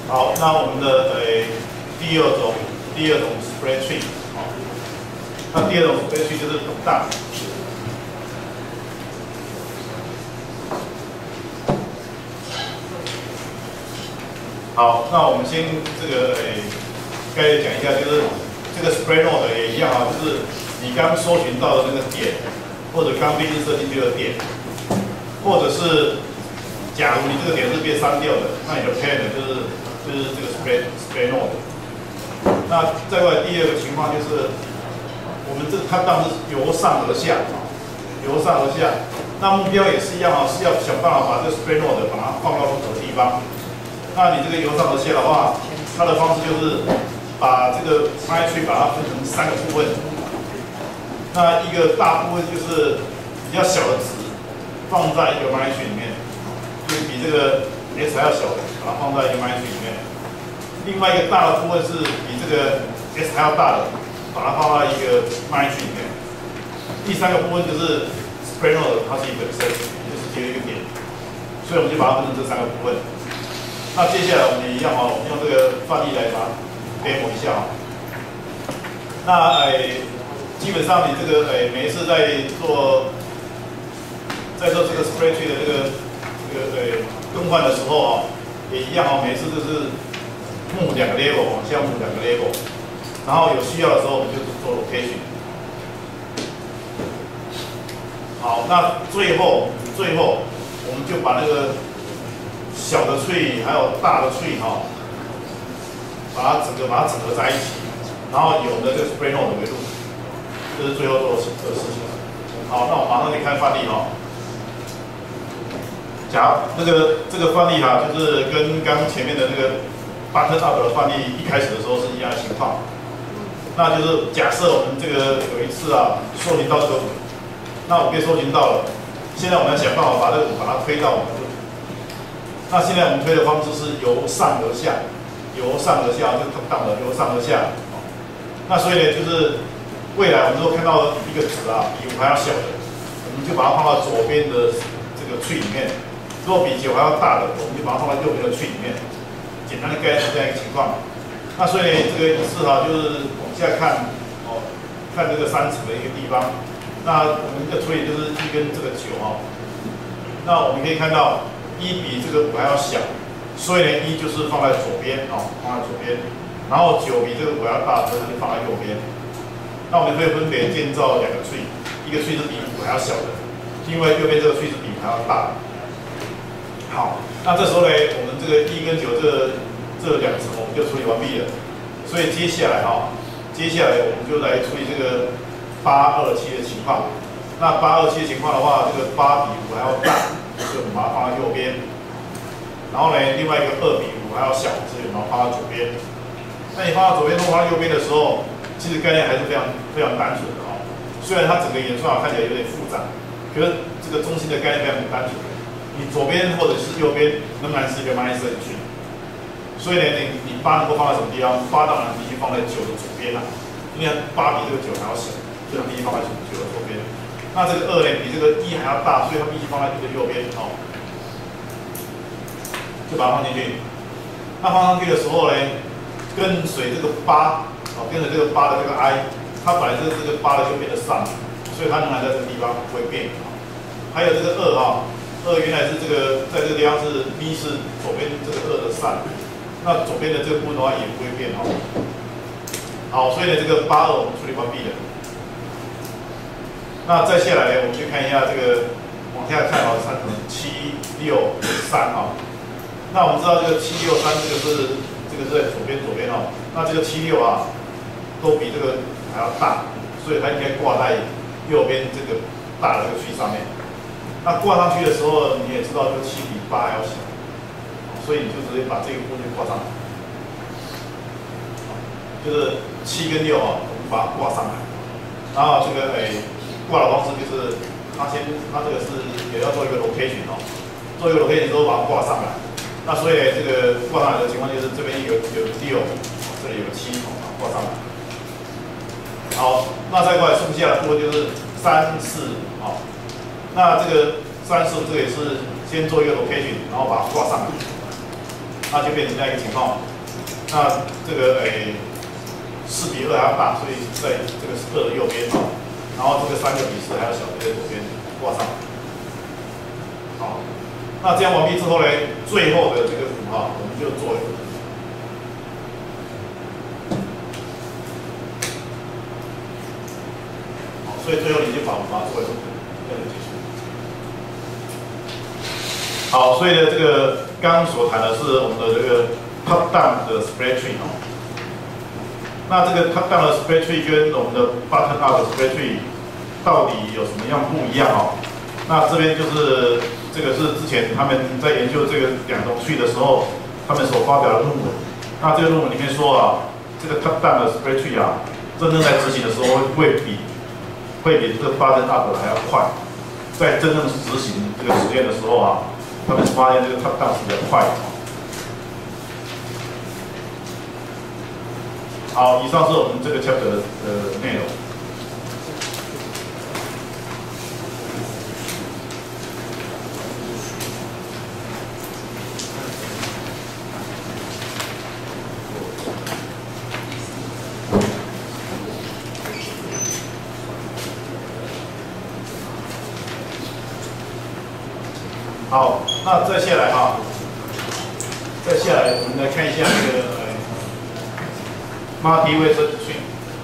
好，那我们的第二种 spread tree， 好，那第二种 spread tree 就是董大。好，那我们先这个概略讲一下，就是这个 spread node 也一样啊，就是你刚搜寻到的那个点，或者刚被映射进去的点，或者是假如你这个点是被删掉的，那你的 parent 就是这个 spread node。那再过来第二个情况就是，我们这个 cut down 是由上而下，由上而下。那目标也是一样啊，是要想办法把这个 spread node 把它放到不同的地方。那你这个由上而下的话，它的方式就是把这个 spread tree 把它分成3个部分。那一个大部分就是比较小的值，放在一个 spread tree 里面，就是比这个 s 还要小的，把它放在一个 spread tree 里面。另外一个大的部分是比这个 s 还要大的，把它放在一个 spread tree 里面。第3个部分就是 spread node 它自己本身，就是只有一个点，所以我们就把它分成这3个部分。那接下来我们也一样哦，我们用这个范例来把它 demo 一下哦。那基本上你这个每一次在做这个 spread tree 的这个更换的时候哦，也一样哦，每一次就是move 2个 level 往下move 2个 level， 然后有需要的时候我们就做 location。好，那最后我们就把那个小的tree还有大的tree哈，把它整合在一起，然后有的这个 spread node 为路，这是最后做的事情。好，那我马上去看范例哈。这个范例哈，就是跟刚前面的那个 button up 的范例一开始的时候是一样的情况。那就是假设我们这个有一次啊，搜寻到这个5，那5被搜寻到了，现在我们要想办法把这个5把它推到我们这。那现在我们推的方式是由上而下，由上而下，就档的由上而下。那所以呢，就是未来我们如果看到一个值啊比5还要小的，我们就把它放到左边的这个 tree 里面；如果比9还要大的，我们就把它放到右边的 tree 里面。简单的概念是这样一个情况。那所以呢，这个仪式哈，就是往下看哦，看这个3层的一个地方。那我们的 tree 就是1跟这个9哈。那我们可以看到1比这个5还要小，所以呢1就是放在左边哦，放在左边。然后9比这个5还要大，所以就放在右边。那我们可以分别建造2个 tree， 一个 tree 是比5还要小的，因为右边这个 tree 是比5还要大的。好，那这时候呢，我们这个1跟9这2层我们就处理完毕了。所以接下来我们就来处理这个827的情况。那827的情况的话，这个8比5还要大，所以我们把它放在右边。然后呢，另外一个2比5还要小，所以我们把它放在左边。那你放到左边，放到右边的时候，其实概念还是非常单纯的哦。虽然它整个演算法看起来有点复杂，可是这个中心的概念非常单纯。你左边或者是右边仍然是一个 minus 的群，所以呢，你8能够放在什么地方？8当然必须放在9的左边啦，因为8比这个9还要小，所以它必须放在9的左边。那这个2呢，比这个1还要大，所以它必须放在1的右边哦。就把它放进去。那放上去的时候呢，跟随这个8哦，跟随这个8的这个 i， 它本来是这个8的右边的上，所以它仍然在这个地方不会变。还有这个2哈。2原来是这个，在这个地方是 b 是左边这个2的上，那左边的这个部分的话也不会变哦。好，所以呢，这个82我们处理完毕了。那再下来呢，我们去看一下这个，往下看哦，763哈。那我们知道这个763这个是在左边哦，那这个76啊，都比这个还要大，所以它应该挂在右边这个大的这个区上面。那挂上去的时候，你也知道，就7比8还要小，所以你就直接把这个部分挂上来，就是7跟6啊，我们把它挂上来。然后这个挂的方式就是它这个是也要做一个 location 哦，做一个 location 之后把它挂上来。那所以呢，这个挂上来的情况就是这边有6，这里有7，把它挂上来。好，那再过来剩下的部分就是3、4，好。那这个3、4这个也是先做一个 location， 然后把它挂上来。 那就变成这样一个情况。那这个4比2还要大，所以在这个是2的右边啊，然后这个3个比4还要小，在左边挂上。好，那这样完毕之后呢，最后的这个符号我们就做。好，所以最后你就把它做为这样的结束。好，所以呢，这个刚刚所谈的是我们的这个 top down 的 spread tree 哦。那这个 top down 的 spread tree 跟我们的 bottom up 的 spread tree 到底有什么样不一样哦？那这边就是这个是之前他们在研究这个2种 tree 的时候，他们所发表的论文。那这个论文里面说啊，这个 top down 的 spread tree 啊，真正在执行的时候会比这个 bottom up 还要快。在真正执行这个实验的时候啊，他们发现这个 top down 是比较快的。好，以上是我们这个 chapter 的内容。好，那再下来哈，我们来看一下这个multi-way search tree。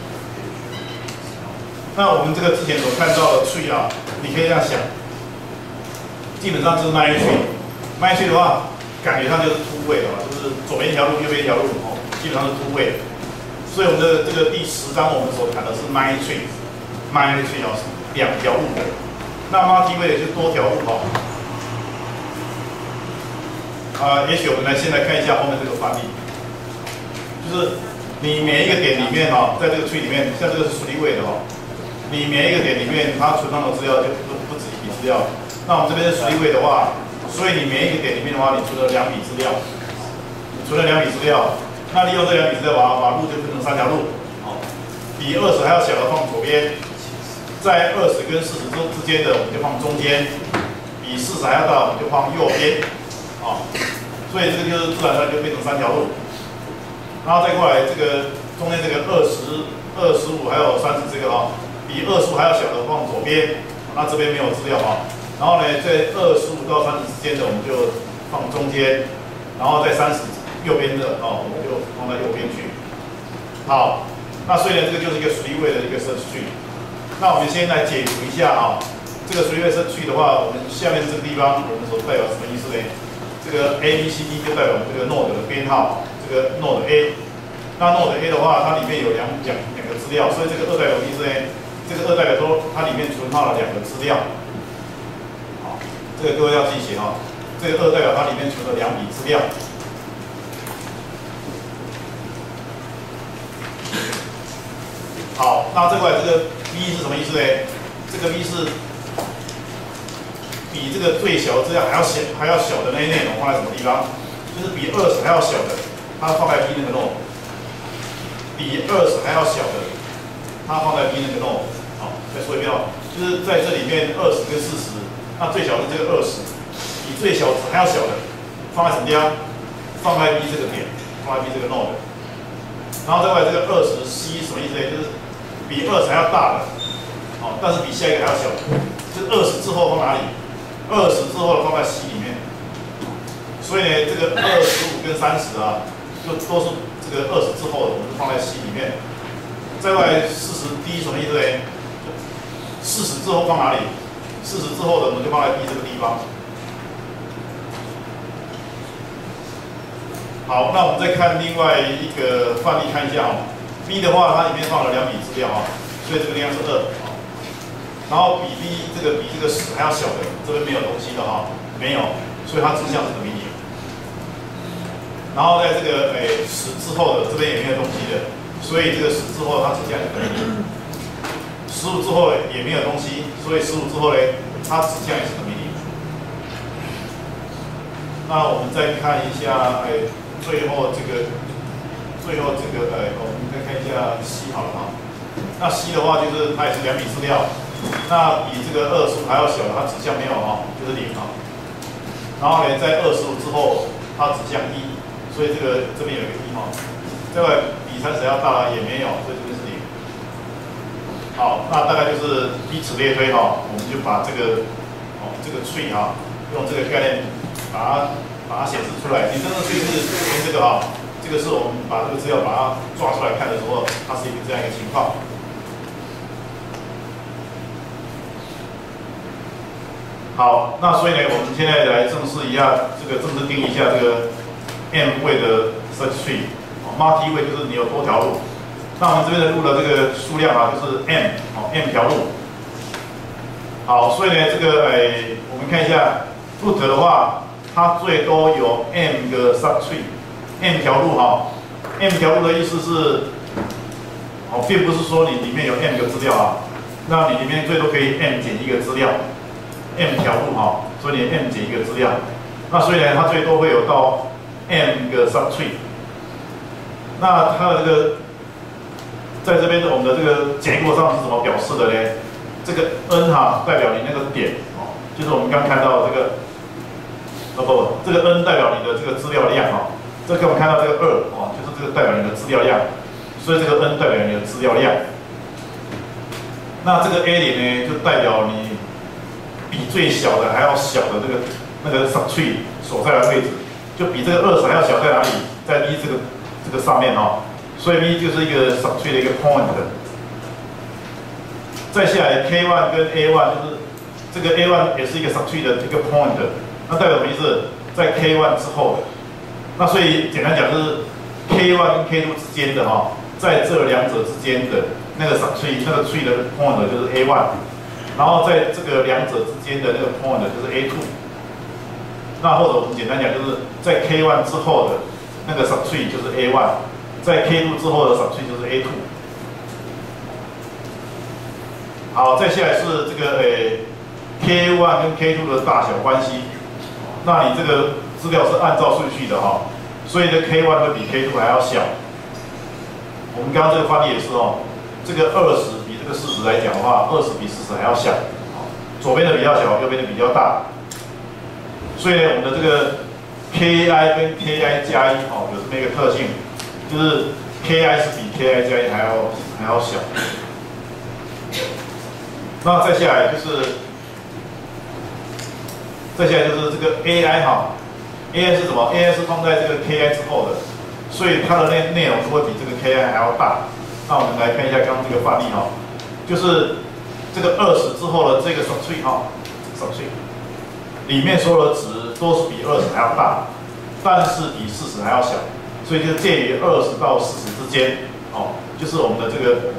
那我们这个之前所看到的 tree 啊，你可以这样想，基本上就是 mine tree。mine tree 的话，感觉上就是突位的嘛，就是左边一条路，右边一条路哦，基本上是突位。所以我们的这个第10章我们所谈的是 mine tree。mine tree 哦是2条路的，那 multi-way 就是多条路哦。也许我们现在看一下后面这个范例，就是你每一个点里面哈，在这个区里面，像这个是属地位的哈，你每一个点里面它存放的资料就不止1笔资料。那我们这边是属地位的话，所以你每一个点里面的话，你存了2笔资料，那利用这2笔资料把路就分成3条路，比20还要小的放左边，在20跟40之间的我们就放中间，比40还要大我们就放右边。所以这个就是自然而然就变成3条路，然后再过来这个中间这个20、25还有30这个比25还要小的放左边，那这边没有资料然后呢，在25到30之间的我们就放中间，然后在30右边的我们就放在右边去。好，那所以呢，这个就是一个属地位的一个search tree。那我们先来解读一下这个属地位search tree的话，我们下面这个地方我们所代表什么意思呢？这个 A、B、C、D 就代表我们这个 node 的编号，这个 node A。那 node A 的话，它里面有两个资料，所以这个2代表意思呢，这个2代表说它里面存放了2个资料。好，这个各位要记写这个2代表它里面存了2笔资料。好，那这块这个 V 是什么意思呢？这个 V 是比这个最小的资料还要小的那些内容放在什么地方？就是比20还要小的，它放在 B 那个 node； 比20还要小的，它放在 B 那个 node。好，再说一遍就是在这里面20跟40，那最小的这个20，比最小值还要小的，放在什么地方？放在 B 这个点，放在 B 这个 node。然后再来这个20C 什么意思呢？就是比20还要大的，但是比下一个还要小的，就是20之后放哪里？20之后的放在 C 里面，所以呢，这个25跟30就都是这个20之后的，我们就放在 C 里面。再来40D 什么意思呢？40之后放哪里？40之后的我们就放在 B 这个地方。好，那我们再看另外一个范例，看一下B 的话，它里面放了2笔资料所以这个地方是2。然后比这个10还要小的，这边没有东西的没有，所以它指向是个迷你。然后在这个10之后的这边也没有东西的，所以这个10之后它指向是个迷你。15之后也没有东西，所以15之后呢，它指向也是个迷你。那我们再看一下最后这个我们再看一下 C 好了那 C 的话就是它也是2笔资料。那比这个25还要小的，它指向没有就是0然后呢，在25之后，它指向1， 所以这边有一个1哈，这个比30要大也没有，所以这边是0。好，那大概就是以此类推哈，我们就把这个这个 tree 哈，用这个概念把它显示出来。你真的 tree 是连这个哈，这个是我们把这个资料把它抓出来看的时候，它是一个这样一个情况。好，那所以呢，我们现在来正式定义一下这个 M 位的 search tree。multi way 就是你有多条路。那我们这边的路的这个数量啊，就是 M 条路。好，所以呢，我们看一下 root 的话，它最多有 M 个 sub tree，M 条路哈。M 条路的意思是，并不是说你里面有 M 个资料啊，那你里面最多可以 M 减1个资料 ，M 条路哈，所以你 M 减1个资料。那所以呢，它最多会有到 M 个 sub tree。那它的在这边的我们的这个结构上是怎么表示的呢？这个 n 哈代表你那个点就是我们刚看到这个，这个 n 代表你的这个资料量哈。这个我们看到这个2就是这个代表你的资料量，所以这个 n 代表你的资料量。那这个 A 呢，就代表你比最小的还要小的那个 sub tree 所在的位置，就比这个20还要小在哪里？在 V 这个上面哈。所以 V 就是一个 sub tree 的一个 point。再下来 K1 跟 A1 就是这个 A1 也是一个 sub tree 的一个 point， 那代表什么意思？在 K1 之后的。那所以简单讲就是 K1 跟 K2 之间的哈，在这两者之间的那个 sub tree 那个 tree 的 point 就是 A1， 然后在这个两者之间的那个 point 就是 A2。那或者我们简单讲就是在 K1 之后的那个 sub tree 就是 A1。在 K2 之后的 sub tree 就是 A2。好，再下来是这个K1 跟 K2 的大小关系。那你这个资料是按照顺序的哈，所以呢 K1 会比 K2 还要小。我们刚刚这个范例也是这个20比这个40来讲的话，20比40还要小。左边的比较小，右边的比较大。所以呢，我们的这个 KI 跟 KI 加1有这么一个特性。就是 Ki 是比 Ki 加1还要小。那再下来就是这个 AI 哈 ，AI 是什么 ？AI 是放在这个 Ki 之后的，所以它的内容就会比这个 Ki 还要大。那我们来看一下刚刚这个范例哈，就是这个20之后的这个 sub tree sub tree 里面所有的值都是比20还要大，但是比40还要小。所以就介于20到40之间，就是我们的这个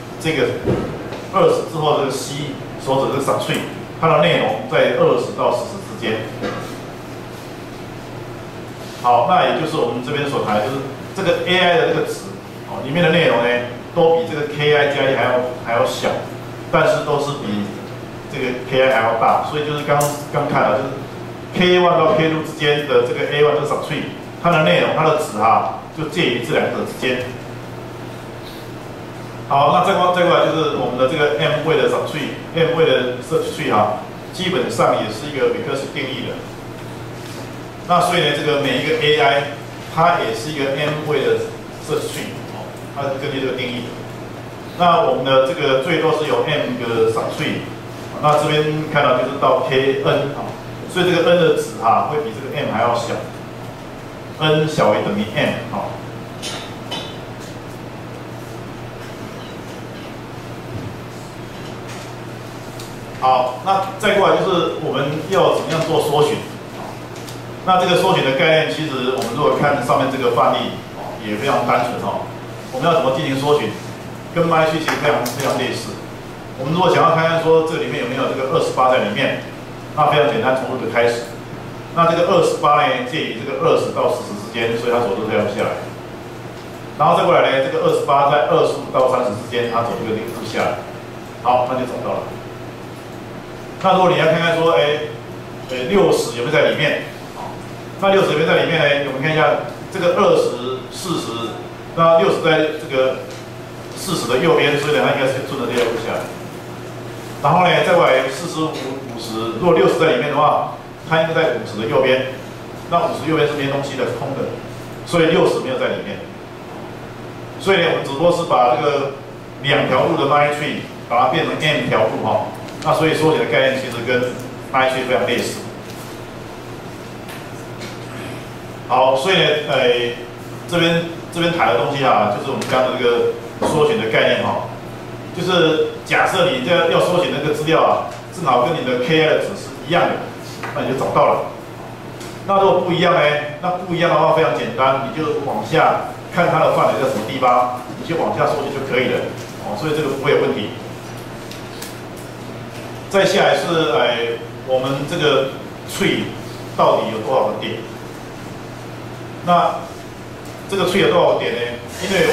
20之后这个 C 所指的这个 sub tree， 它的内容在20到40之间。好，那也就是我们这边所谈的，就是这个 AI 的这个值，里面的内容呢，都比这个 Ki 加1还要小，但是都是比这个 Ki 还要大。所以就是刚看了，就是 K1 到 K2 之间的这个 A1 这个 sub tree。它的内容，它的值就介于这两者之间。好，那再过来就是我们的这个 M 位的 sub tree，M 位的 search tree 基本上也是一个 recursive 定义的。那所以呢，这个每一个 AI 它也是一个 M 位的 search tree， 它是根据这个定义的。那我们的这个最多是有 M 个 sub tree， 那这边看到就是到 Kn 所以这个 n 的值会比这个 M 还要小。n 小于等于 m 好，那再过来就是我们要怎么样做搜寻那这个搜寻的概念，其实我们如果看上面这个范例也非常单纯我们要怎么进行搜寻，跟 MySQL 其实非常类似。我们如果想要看看说这里面有没有这个28在里面，那非常简单，从root开始。那这个28呢，介于这个20到40之间，所以它走这条路下来。然后再过来呢，这个28在25到30之间，它走这个路下来。好，那就找到了。那如果你要看看说，60有没有在里面？那60有没有在里面呢？我们看一下这个20、40，那60在这个40的右边，所以呢，它应该是顺着这条路下来。然后呢，再过来45、50，如果60在里面的话，它应该在50的右边。那50右边是没东西的，是空的。 所以60没有在里面。所以呢，我们只不过是把这个2条路的 line tree 把它变成 n 条路哈。那所以缩写的概念其实跟 line tree 非常类似。好，所以呢，这边谈的东西啊，就是我们刚刚的这个缩写的概念哈。就是假设你要缩写那个资料啊，正好跟你的 KI 的指是一样的，那你就找到了。那如果不一样呢？那不一样的话非常简单，你就往下看它的范围在什么地方，你就往下缩写就可以了。哦，所以这个不会有问题。再下来是我们这个 tree 到底有多少个点？那这个 tree 有多少个点呢？因为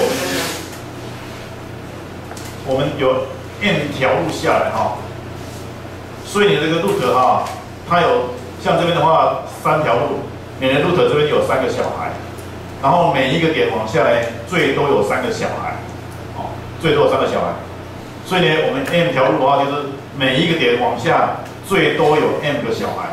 我们有 n 条路下来哈，所以你这个 root 哈，它有像这边的话3条路，你的 root 这边有3个小孩，然后每一个点往下来最多有3个小孩，哦，最多有3个小孩，所以呢，我们 m 条路的话就是每一个点往下最多有 m 个小孩。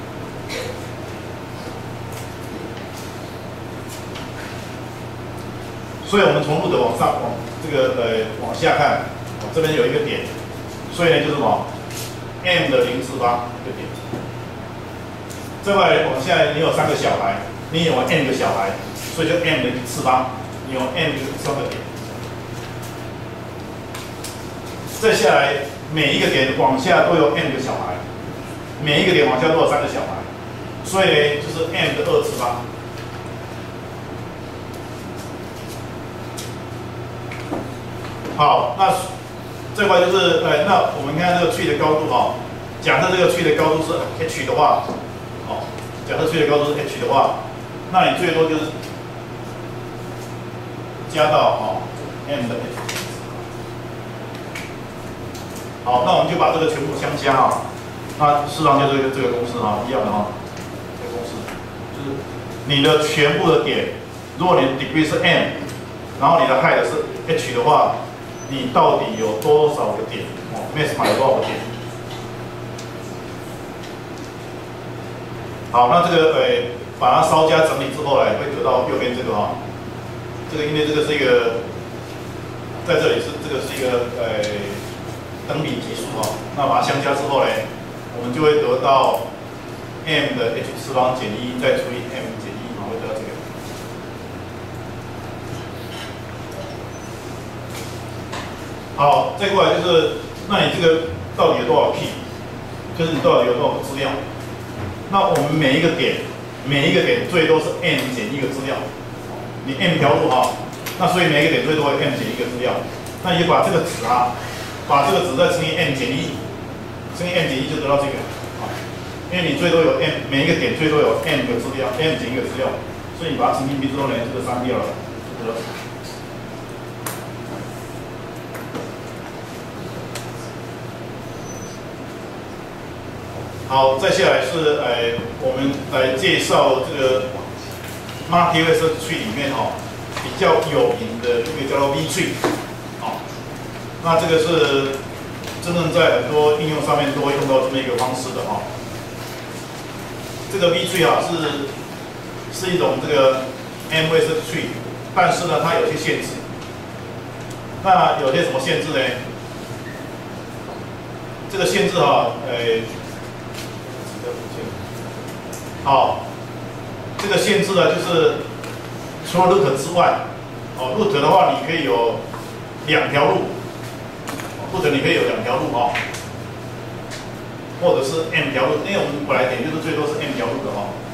所以我们从root往上往这个往下看，这边有一个点，所以呢就是什么 m 的0次方一个点。再过来往下，你有3个小孩，你有 n 个小孩，所以就 m 的1次方，你有 m 就3个点。再下来每一个点往下都有 m 个小孩，每一个点往下都有3个小孩，所以呢就是 m 的2次方。好，那再过来就是那我们看这个tree的高度哈，假设这个tree的高度是 h 的话，哦，假设tree的高度是 h 的话，那你最多就是加到m 的 h。好，那我们就把这个全部相加哈，那事实上就是这个公式哈，一样的哈，这个公式就是你的全部的点，如果你的 degree 是 m， 然后你的 height 是 h 的话。你到底有多少个点？哦 ，maxima 有多少个点？好，那这个把它稍加整理之后呢，会得到右边这个哈，这个因为这个是一个，在这里是这个是一个等比级数哈，那把它相加之后呢，我们就会得到 m 的 h 次方减1再除以 m 减1，会得到这个。好，再过来就是，那你这个到底有多少 key？ 就是你到底有多少个资料？那我们每一个点最多是 m 减1个资料。你 m 条路哈，那所以每一个点最多有 m 减1个资料。那你就把这个值啊，把这个值再乘以 m 减1，乘以 m 减1就得到这个。因为你最多有 m， 每一个点最多有 m 个资料 ，m 减1个资料，所以你把它乘进去之后呢，这个删掉了，就得了。好，再下来是我们来介绍这个 multi-research tree 里面比较有名的一个叫做 V tree， 那这个是真正在很多应用上面都会用到这么一个方式的这个 V tree 是一种这个 M-research tree， 但是呢它有些限制。那有些什么限制呢？这个限制好，这个限制呢，就是除了 root 之外，root 的话，你可以有2条路，root 你可以有2条路或者是 m 条路，因为我们本来点就是最多是 m 条路的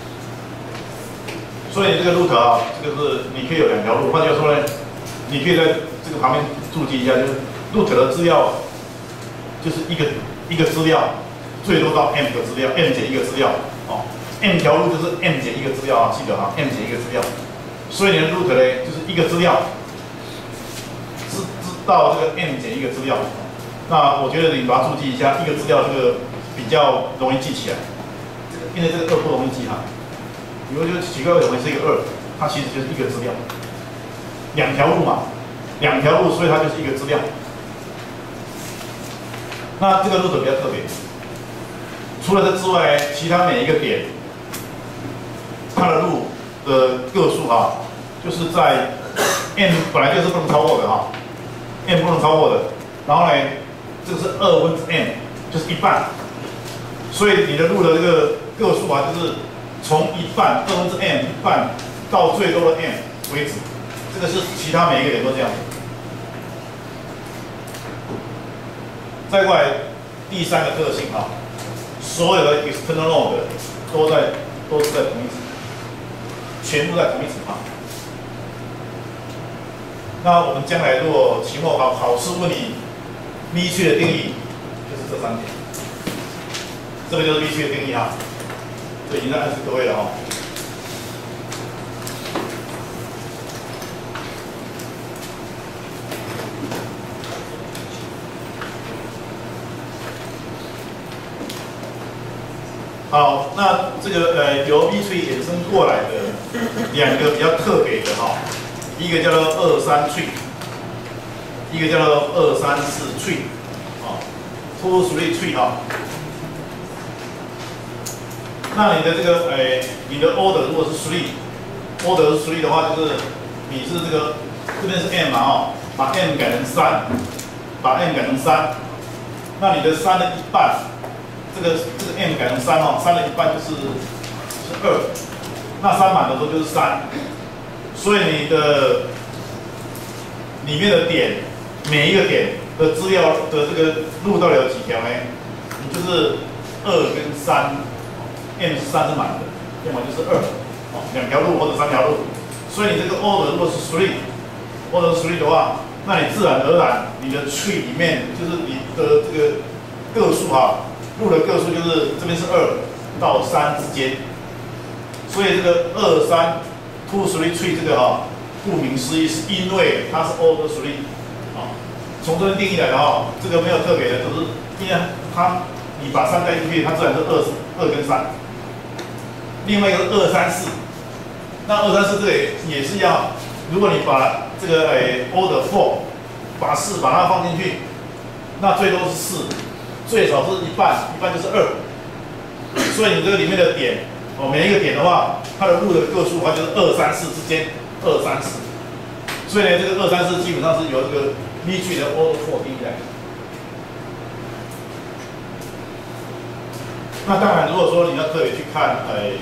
所以这个 root 这个是你可以有2条路，换句话说呢，你可以在这个旁边注记一下，就是 root 的资料就是一个资料，最多到 m 个资料 ，m 减1个资料m 条路就是 m 减1个资料记得m 减1个资料，所以你的 root 呢就是一个资料，是到这个 m 减1个资料。那我觉得你把它注记一下，一个资料这个比较容易记起来，因为这个2不容易记你会觉得奇怪为什么是一个2？它其实就是一个资料，2条路嘛，2条路，所以它就是一个资料。那这个 root 比较特别，除了这之外，其他每一个点。它的路的个数就是在 n 本来就是不能超过的哈 ，n 不能超过的。然后呢，这个是2分之 n， 就是一半。所以你的路的这个个数啊，就是从一半2分之 n 一半到最多的 n 为止。这个是其他每一个点都这样子。再过来第三个特性啊，所有的 external node 都是在同一层，全部在同一层啊。那我们将来如果期末考试问你 V 区的定义，就是这3点，这个就是 V 区的定义啊。这已经在暗示各位了哈。好，那这个由 V tree 衍生过来的2个比较特别的哈，一个叫做23 tree， 一个叫做234 tree， 啊 ，2 3 tree 哈。那你的这个你的 order 如果是 3，order 是 3的话，就是你是这边是 m 嘛哦，把 m 改成3，把 m 改成3，那你的3的一半。这个 m 改成3哦，3的一半就是2，那3满的时候就是3，所以你的里面的点，每一个点的资料的这个路到底有几条呢？你就是2跟3，m 是3是满的，要么就是2，哦，2条路或者3条路，所以你这个 order 如果是3，order 3的话，那你自然而然你的 tree 里面就是你的这个个数哈。路的个数就是这边是2到3之间，所以这个2、3 2 3 tree 这个哈，顾名思义是因为它是 order 3啊，从这边定义来的哈，这个没有特别的，就是因为你把3带进去，它自然是2跟3。另外一个是2、3、4，那2、3、4这个也是要，如果你把这个order 4把它放进去，那最多是4。最少是一半就是2，所以你这个里面的点哦，每一个点的话，它的路的个数的话就是2、3、4之间，2、3、4。所以呢，这个2、3、4基本上是由这个 V tree 的 order 4定义来的。那当然，如果说你要特别去看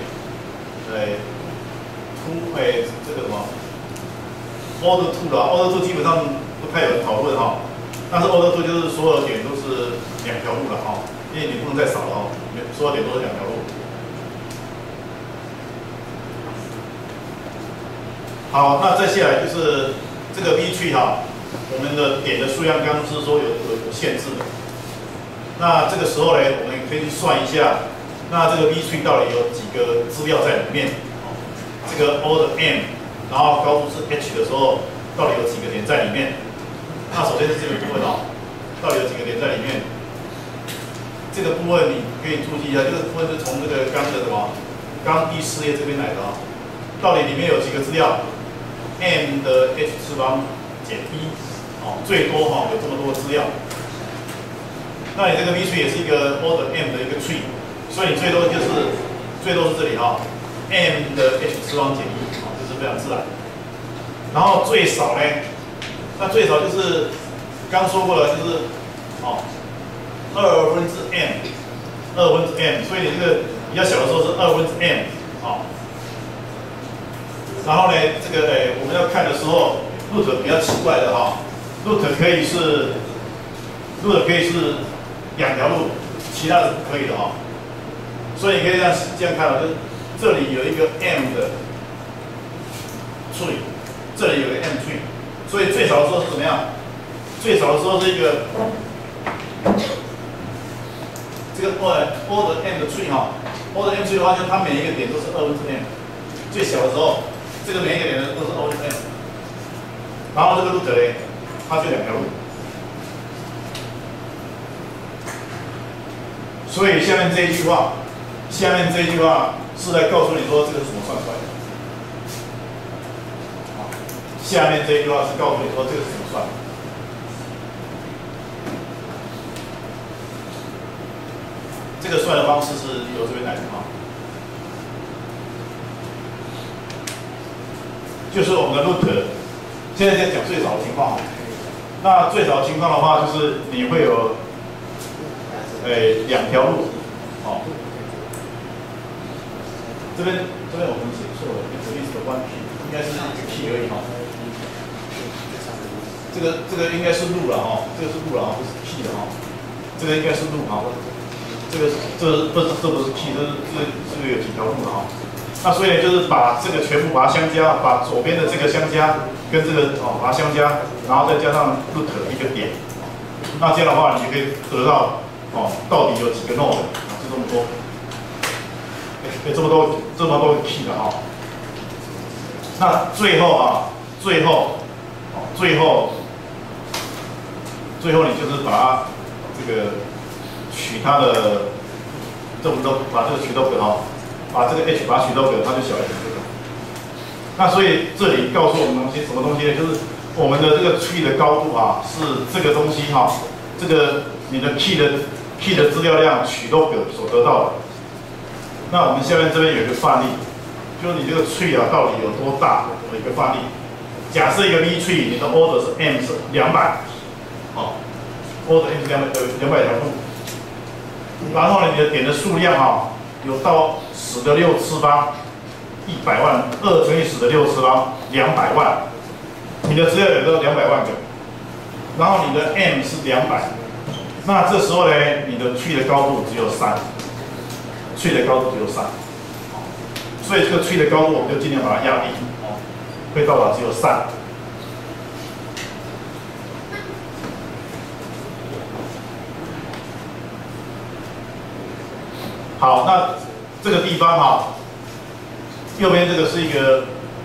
这个什么 order 2的 order 2基本上不太有人讨论哈。但是 order 2就是所有点都是2条路了哈，因为你不能再少了哈，所有点都是2条路。好，那再下来就是这个 V tree 哈，我们的点的数量刚刚是说有限制的。那这个时候呢，我们可以去算一下，那这个 V tree 到底有几个资料在里面？哦，这个 order m， 然后高度是 h 的时候，到底有几个点在里面？那首先是这个部分哦，到底有几个点在里面？这个部分你可以注意一下，这个部分是从这个刚的什么，刚第4页这边来的啊、哦。到底里面有几个资料 ？m 的 h 次方减 1， 哦，最多哈、哦、有这么多资料。那你这个 V tree 也是一个 order m 的一个 tree， 所以你最多是这里哈、哦、，m 的 h 次方减1，哦，这是非常自然。然后最少呢？那最少就是刚说过了，就是哦，2分之 m，2分之 m， 所以你这个比较小的时候是2分之 m， 哦。然后呢，这个我们要看的时候 ，root 比较奇怪的哈、哦、，root 可以是2条路，其他的是不可以的哈、哦。所以你可以这样看到，就是这里有一个 m 的 tree， 这里有一个 m tree。所以最少的时候是怎么样？最少的时候是一个这个 order m 的 tree 哈 ，order m tree 的话，就它每一个点都是2分之 m。最小的时候，这个每一个点都是2分之 m。然后这个 root 呢，它就2条路。所以下面这一句话是在告诉你说这个是怎么算出来的。下面这一句话是告诉你说这个是怎么算的。这个算的方式是由这边来的哈。 就是我们的 root。现在在讲最少的情况。那最少的情况的话，就是你会有2条路，哦。这边我们写错了 ，it's list one key， 应该是1个 key 而已哈。这个应该是路了哈，这个是路了哈，不是 key 的哈。这个应该是路哈，这不是 key， 这个有几条路了哈。那所以就是把这个全部把它相加，把左边的这个相加跟这个把它相加，然后再加上 root 一个点，那这样的话你就可以得到到底有几个 node， 就这么多，这么多个 key 的哈。那最后你就是把它这个取它的这么多，把这个取到个哈。把这个 h 把它取到个，它就小于这个。那所以这里告诉我们东西什么东西呢？就是我们的这个 tree 的高度啊，是这个东西哈，这个你的 key 的资料量取到个所得到的。那我们下面这边有一个范例，就是你这个 tree 啊到底有多大的一个范例。假设一个 V tree， 你的 order 是 m 是200，order m 是200条路，然后呢你的点的数量哈。有到10的6次方，100万，2乘以10的6次方，200万。你的资料有到200万个，然后你的 m 是200，那这时候呢，你的tree的高度只有3，tree的高度只有3，所以这个tree的高度我们就尽量把它压低，会到达只有3。好，那这个地方哈，右边这个是一个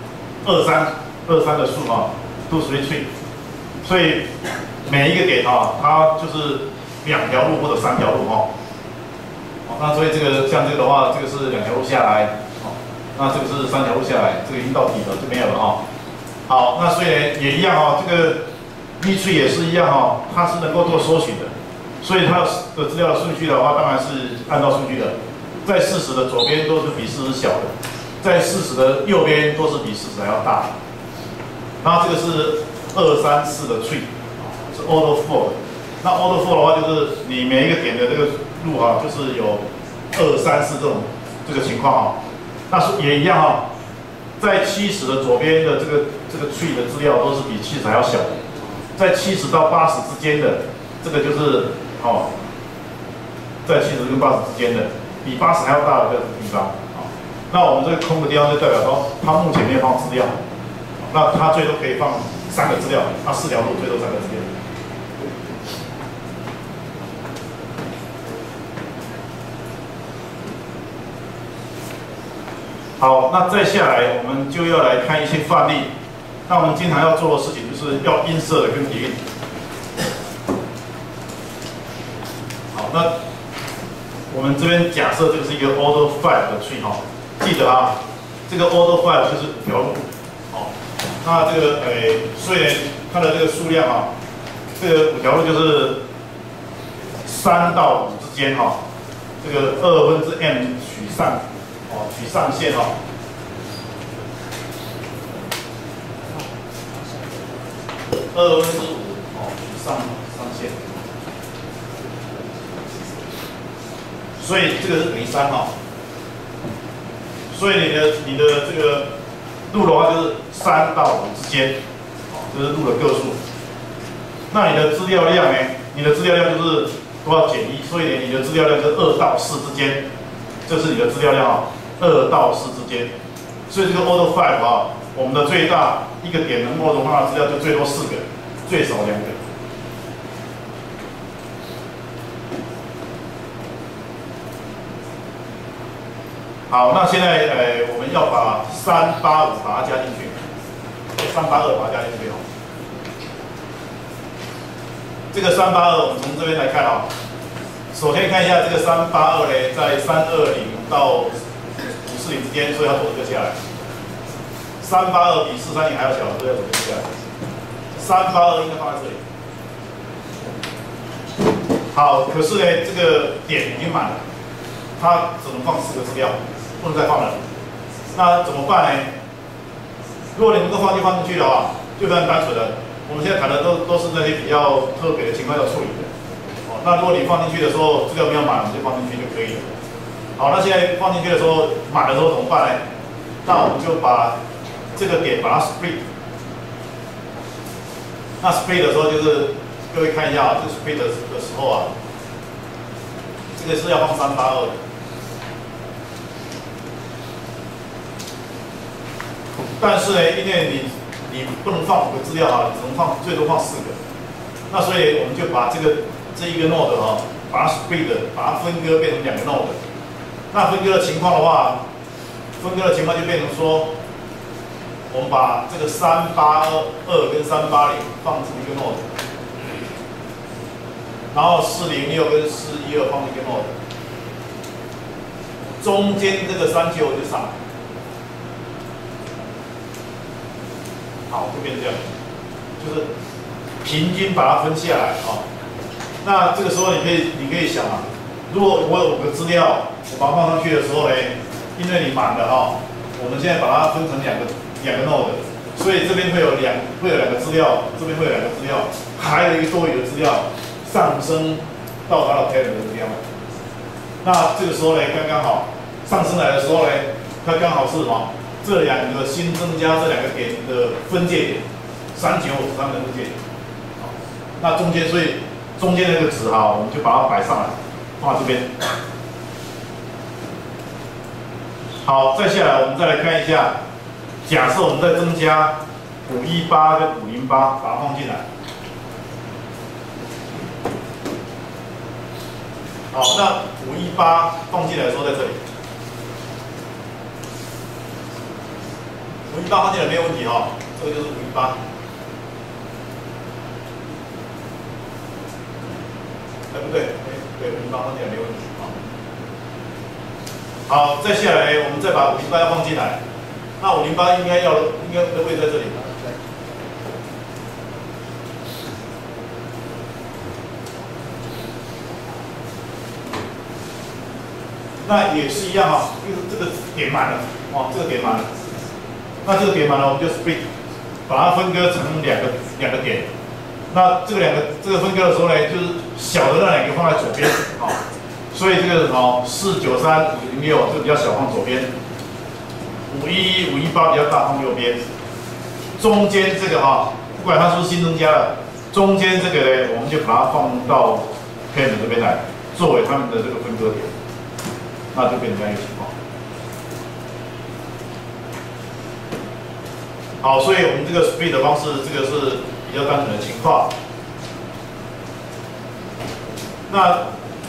23的数哈 ，2, 3, tree， 所以每一个点哈，它就是2条路或者3条路哈。那所以这个像这个的话，这个是2条路下来，那这个是3条路下来，这个已经到底了就没有了哈。好，那所以呢也一样哈，这个 V tree 也是一样哈，它是能够做搜寻的。所以它的资料的顺序的话，当然是按照顺序的，在40的左边都是比40小的，在40的右边都是比40还要大的。然后这个是2、3、4的 tree， 是 order 4的。那 order 4的话，就是你每一个点的这个路啊，就是有2、3、4这个情况啊。那是也一样啊，在70的左边的这个 tree 的资料都是比70还要小的，在70到80之间的这个就是在70跟80之间的，比80还要大的这个地方那我们这个空的地方就代表说，它目前没有放资料，那它最多可以放3个资料，那4条路最多3个资料。好，那再下来我们就要来看一些范例。那我们经常要做的事情就是要insert跟delete。好，那我们这边假设这个是一个 order 5的 tree 哈，记得啊，这个 order 5就是5条路。好，那这个所以呢，它的这个数量啊，这个5条路就是3到5之间哈，这个2/m 取上。取上限2/5取上限，所以这个是等于3所以你的这个路的话就是3到5之间，这是路的个数。那你的资料量呢？你的资料量就是都要减1，所以你的资料量是2到4之间，这是你的资料量2到4之间，所以这个 order 5我们的最大一个点能够容纳的资料就最多4个，最少2个。好，那现在我们要把385把它加进去，382把它加进去这个382我们从这边来看首先看一下这个382呢，在320到540之间，所以要走这个下来。382比430还要小，所以要走这个下来。382应该放在这里。好，可是呢，这个点已经满了，它只能放4个资料，不能再放了。那怎么办呢？ 如果你能够放进去的话，就非常单纯的。我们现在谈的都是那些比较特别的情况要处理的。哦，那如果你放进去的时候，资料没有满，你就放进去就可以了。好，那现在放进去的时候满的时候怎么办呢？那我们就把这个点把它 split。那 split 的时候就是各位看一下啊，这 split 的时候啊，这个是要放382的。但是呢，因为你不能放5个资料哈，你只能最多放4个。那所以我们就把这一个 node 哈，把它 split， 把它分割变成2个 node。那分割的情况的话，就变成说，我们把这个382跟380放成一个 node， 然后406跟412放一个 node， 中间这个395就上来。好，就变成这样，就是平均把它分下来啊。那这个时候你可以想啊，如果我有5个资料，我把它放上去的时候呢，因为你满了哈，我们现在把它分成两个 node， 所以这边会有两个资料，这边会有2个资料，还有一个多余的资料上升到达了 parent 的资料。那这个时候呢，刚刚好上升来的时候呢，它刚好是什么？这2个新增加这2个点的分界点，3953的分界点。好，那所以中间那个值哈，我们就把它摆上来，放在这边。好，再下来我们再来看一下，假设我们再增加518跟508，把它放进来。好，那518放进来的时候在这里。518放进来没有问题哈，这个就是518。哎，不对，对，518放进来没问题啊。好，再下来我们再把508要放进来，那508应该的位置在这里。那也是一样哈，这个点满了，哦，这个点满了。那这个点满了，我们就 split， 把它分割成两个点。那这个分割的时候呢，就是小的那2个放在左边，好，所以这个493、506这个比较小放左边，511、518比较大放右边。中间这个不管它是不是新增加的，中间这个呢，我们就把它放到 parent 这边来，作为它们的这个分割点，那就变成这样一个情况。好，所以我们这个 split 的方式，这个是比较单纯的情况。那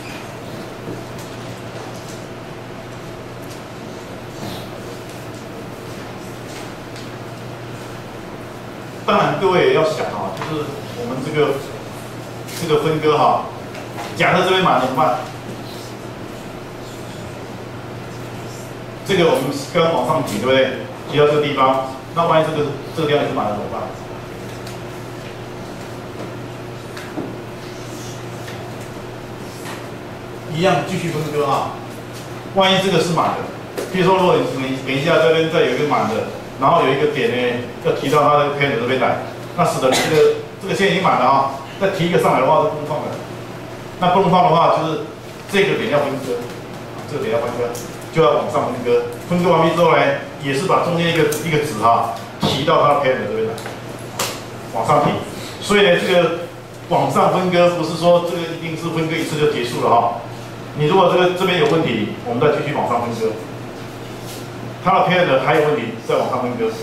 当然各位也要想就是我们这个分割假设这边满怎么办？这个我们刚往上提，对不对？提到这个地方。那万一这个地方也是满了怎么办？一样继续分割万一这个是满的，比如说如果你等一下这边再有一个满的，然后有一个点呢要提到它的 parent 这边来，那使得你这个线已经满了再提一个上来的话是不能放的。那不能放的话，就是这个点要分割，这个点要分割，就要往上分割。分割完毕之后呢，也是把中间一个值提到它的 parent 这边来，往上提。所以呢，这个往上分割不是说这个一定是分割一次就结束了你如果这边有问题，我们再继续往上分割。它的 parent 还有问题，再往上分割。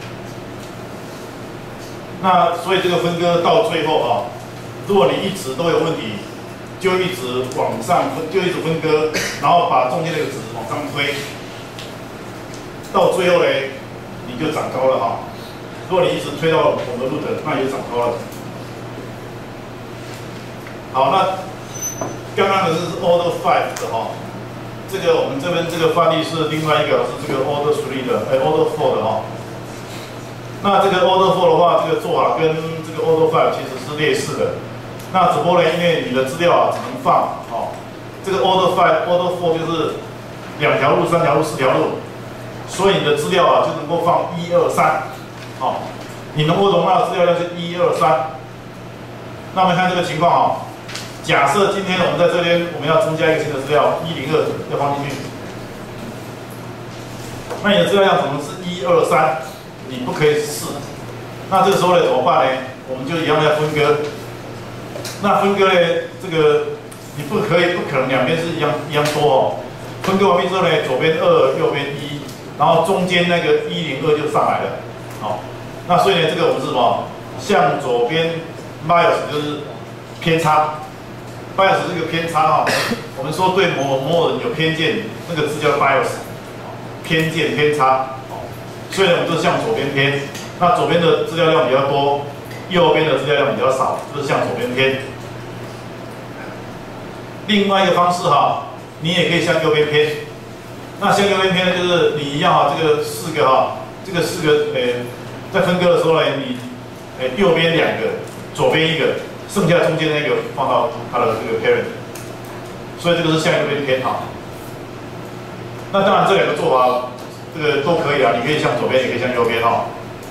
那所以这个分割到最后如果你一直都有问题，就一直往上就一直分割，然后把中间那个值往上推，到最后呢，你就长高了如果你一直推到我们的 root， 那也就长高了。好，那刚刚的是 order 5的这个我们这边这个范例是另外一个是这个 order 3的，order 4的那这个 order 4的话，这个做法跟这个 order 5其实是类似的。那只不过呢，因为你的资料只能放这个 order 5、order 4就是2条路、3条路、4条路，所以你的资料就能够放1、2、3 哦，你能够容纳的资料量是1、2、3。那我们看这个情况哦，假设今天我们在这边我们要增加一个新的资料102要放进去，那你的资料量可能是1、2、3，你不可以是4。那这个时候呢怎么办呢？我们就一样要分割。那分割呢，这个你不可能两边是一样多哦。分割完毕之后呢，左边2，右边1，然后中间那个102就上来了。好，那所以呢，这个我们是什么？向左边 bias 就是偏差 ，bias 是一个偏差哈、哦。我们说对某人有偏见，那个字叫 bias， 偏见偏差。所以呢，我们就向左边偏。那左边的资料量比较多，右边的资料量比较少，就是向左边偏。另外一个方式哈，你也可以向右边偏。那向右边偏呢，就是你一样哈，这个4个哈，这个4个在分割的时候呢，你右边2个，左边1个，剩下中间那个放到它的这个 parent。所以这个是向右边偏哈。那当然这2个做法，这个都可以啊，你可以向左边，也可以向右边哈。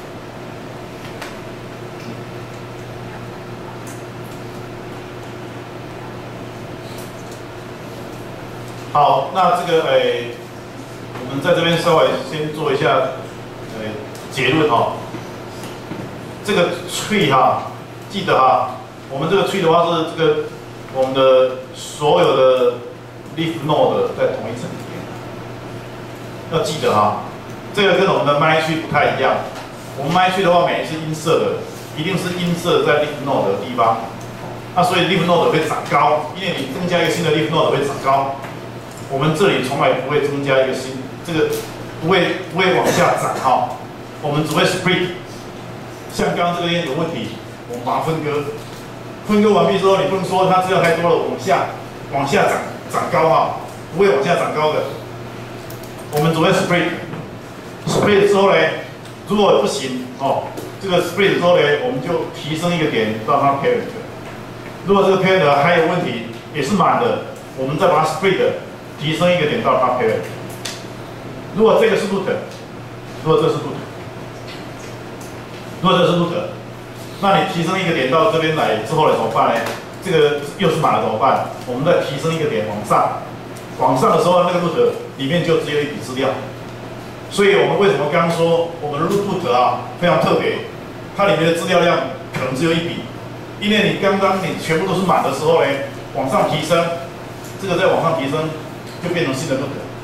好，那这个我们在这边稍微先做一下结论哈。这个 tree 哈，记得哈，我们这个 tree 的话是这个我们的所有的 leaf node 在同一层里面，要记得哈。这个跟我们的 my tree 不太一样。我们 my tree 的话，每一次音色的一定是音色在 leaf node 的地方，那所以 leaf node 会长高，因为你增加一个新的 leaf node 会长高。我们这里从来不会增加一个新，这个不会往下涨哈，我们只会 split。像刚刚这边有问题，我们把它分割，分割完毕之后，你不能说它资料太多了，往下长高哈，不会往下长高的。我们只会 split 之后呢，如果不行哦，这个 split 之后呢，我们就提升一个点到它 parent。如果这个 parent 还有问题，也是满的，我们再把它 split。提升一个点到它 parent。如果这个是 root， 如果这是 root， 那你提升一个点到这边来之后呢，怎么办呢？这个又是满了怎么办？我们再提升一个点往上，往上的时候，那个 root 里面就只有一笔资料。所以我们为什么刚刚说我们的 root 啊非常特别，它里面的资料量可能只有1笔，因为你刚刚你全部都是满的时候呢，往上提升，这个再往上提升。就变成新的 root，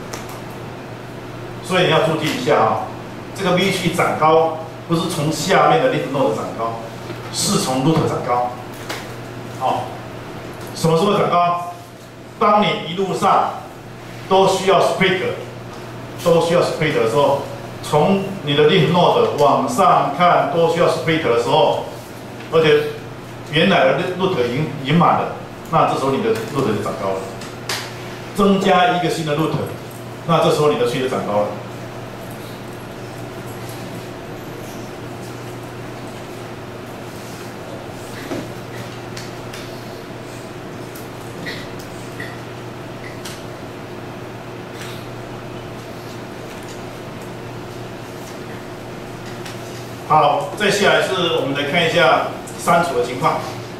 所以你要注意一下啊，这个 V 区长高不是从下面的 leaf node 长高，是从 root 长高。好，什么时候长高？当你一路上都需要 split 的时候，从你的 leaf node 往上看都需要 split 的时候，而且原来的 root 已经满了，那这时候你的 root 就长高了。增加一个新的 root， 那这时候你的 tree 就长高了。好，再下来是我们来看一下删除的情况。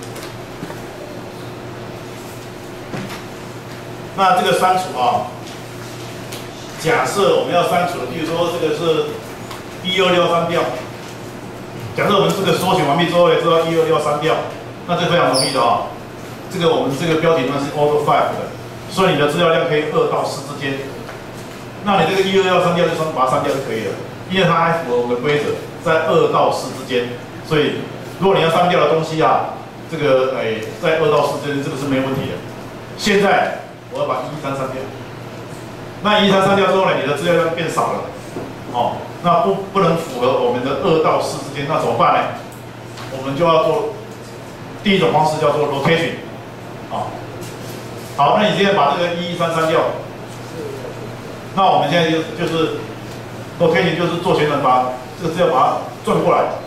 那这个删除啊，假设我们要删除的，比如说这个是126要删掉。假设我们这个搜寻完毕之后呢，知道126要删掉，那这非常容易的啊。这个我们这个标题呢是 auto 5的，所以你的资料量可以2到4之间。那你这个126要删掉就把它删掉就可以了，因为它还符合我们的规则，在2到4之间。所以如果你要删掉的东西啊，这个在2到4之间，这个是没有问题的。现在我要把113删掉，那113删掉之后呢，你的资料量变少了，哦，那不能符合我们的2到4之间，那怎么办呢？我们就要做第一种方式叫做 rotation， 啊，好，那你现在把这个113删掉，那我们现在就是 rotation 就是做旋转，把这个资料把它转过来。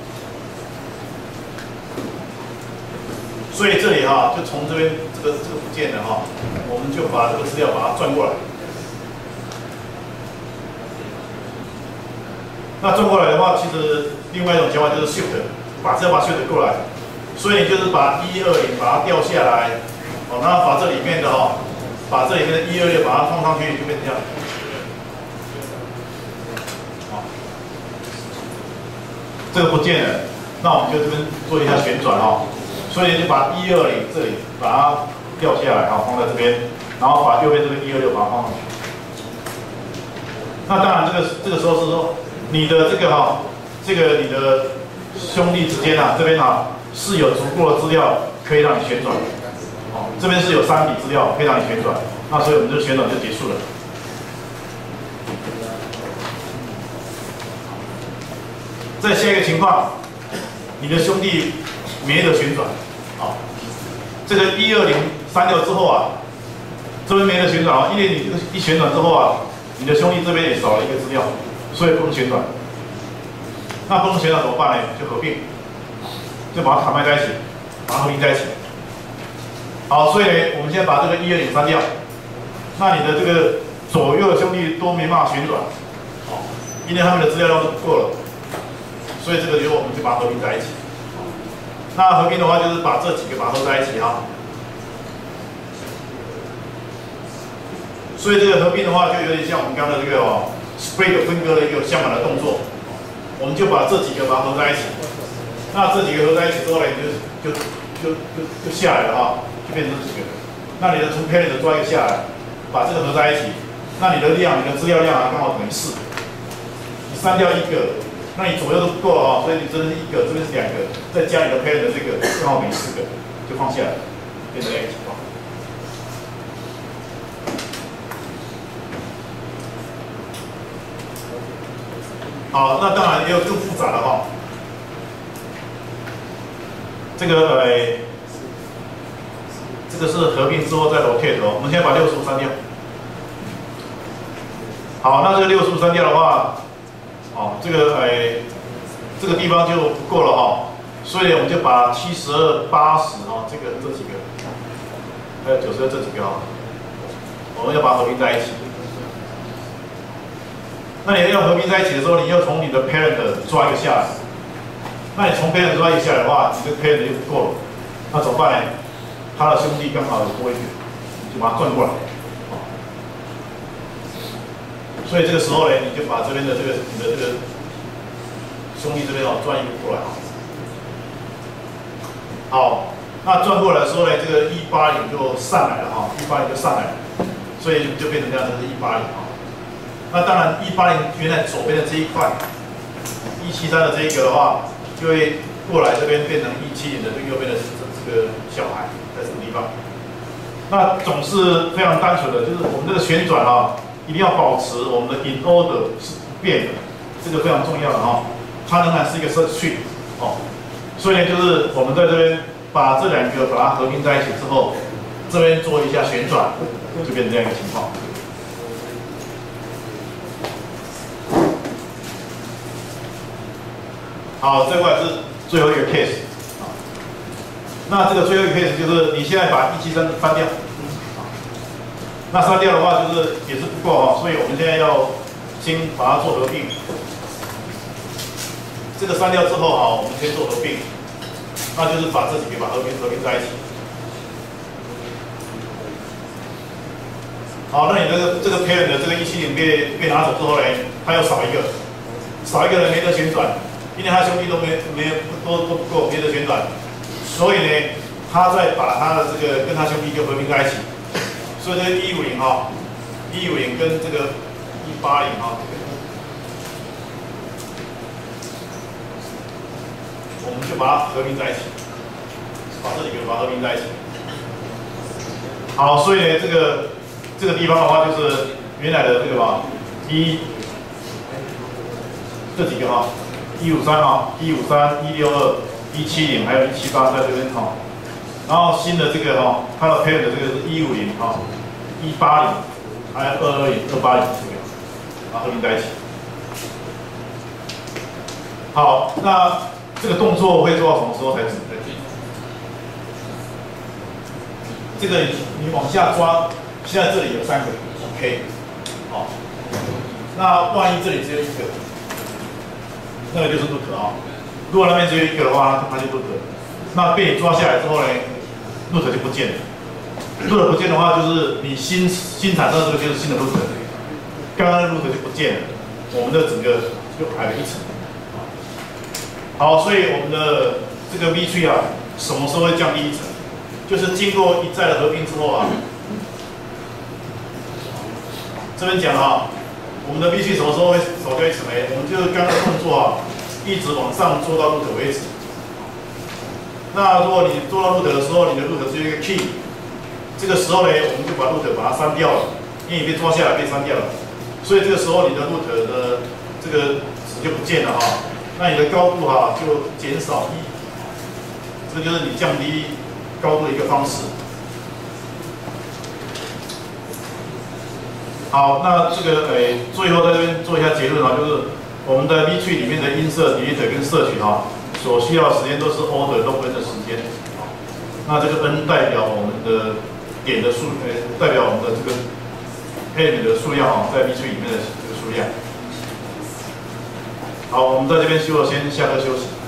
所以这里哈，就从这边这个不见了哈，我们就把这个资料把它转过来。那转过来的话，其实另外一种讲法就是 shift， 把 shift 过来，所以你就是把120把它调下来，哦，然后把这里面的把这里面的126把它放上去，就变成这样。好，这个不见了，那我们就这边做一下旋转所以就把120这里把它调下来放在这边，然后把右边这个126把它放上去。那当然这个时候是说你的这个你的兄弟之间这边是有足够的资料可以让你旋转，这边是有3笔资料可以让你旋转，那所以我们这个旋转就结束了。再下一个情况，你的兄弟没得旋转，这个12036之后这边没得旋转因为你一旋转之后你的兄弟这边也少了一个资料，所以不能旋转。那不能旋转怎么办呢？就合并，就把它砍卖在一起，把它合并在一起。好，所以呢，我们现在把这个120删掉，那你的这个左右的兄弟都没办法旋转，因为他们的资料量都不够了，所以这个就我们就把它合并在一起。那合并的话，就是把这几个把它合在一起所以这个合并的话，就有点像我们刚才这个split 分割的一个相反的动作。我们就把这几个把它合在一起，那这几个合在一起之后呢，就下来了就变成这几个。那你的从 parent 抓一个下来，把这个合在一起，那你的资料量刚好等于4。你删掉一个，那你左右都不够了所以你这边是1个，这边是2个，再加你的 parent 这个刚好等于4个，就放下来，变成这样一个情况。好，那当然也有更复杂的这个这个是合并之后再 rotate 我们现在把65删掉。好，那这个65删掉的话，这个地方就不够了所以我们就把72、80这几个，还有92这几个我们要把它合并在一起。那你要合并在一起的时候，你要从你的 parent 抓一个下来。那你从 parent 抓一个下来的话，你这个 parent 就不够了。那怎么办呢？他的兄弟刚好有多一个，你就把它转过来。所以这个时候呢，你就把这边的你的这个兄弟这边转一个过来。好，那转过来的时候呢，这个180就上来了180就上来了，所以就变成这样，这是180那当然，180原来左边的这一块，173的这一个的话，就会过来这边变成170的这右边的这个小孩在这个地方。那总是非常单纯的，就是我们这个旋转一定要保持我们的 in order 是不变的，这个非常重要的它仍然是一个 search tree 所以呢，就是我们在这边把这2个把它合并在一起之后，这边做一下旋转，就变成这样一个情况。好，这块是最后一个 case。那这个最后一个 case 就是你现在把173删掉。那删掉的话就是也是不够所以我们现在要先把它做合并。这个删掉之后我们先做合并，那就是把这几个合并在一起。好，那你这个 parent 的这个170被拿走之后呢，它又少一个人没得旋转。因为他兄弟都不够，没得旋转，所以呢，他再把他的这个跟他兄弟就合并在一起，所以这个150跟这个180我们就把它合并在一起，把这几个把它合并在一起。好，所以呢，这个地方的话就是原来的这个这几个153、162、170，还有178在这边然后新的这个它的 parent 的这个是150180，还有220、280这个，把它合并在一起。好，那这个动作会做到什么时候才止？这个你往下抓，现在这里有3个 ，OK， 那万一这里只有1个？ 那个就是 root 啊。如果那边只有一个的话，它就 root。那被你抓下来之后呢 ，root 就不见了。root 不见的话，就是你新产生的这个就是新的 root， 刚刚的 root 就不见了，我们的整个就矮了一层。好，所以我们的这个 V tree 啊，什么时候会降低一层？就是经过一再的合并之后啊，这边讲啊，我们的 V tree 什么时候会少掉一层呢？我们就是刚刚的动作啊，一直往上做到 root 为止。那如果你做到 root 的时候，你的 root 只有一个 key， 这个时候呢，我们就把 root 把它删掉了，因为你被抓下来被删掉了，所以这个时候你的 root 的这个值就不见了哈。那你的高度哈就减少1，这个就是你降低高度的一个方式。好，那这个最后在这边做一下结论啊，就是我们的 V tree 里面的insert、delete 跟摄取哈，所需要的时间都是 order log n 的时间。那这个 n 代表我们的点的数，代表我们的这个 element 的数量啊，在 V tree 里面的这个数量。好，我们在这边先下课休息。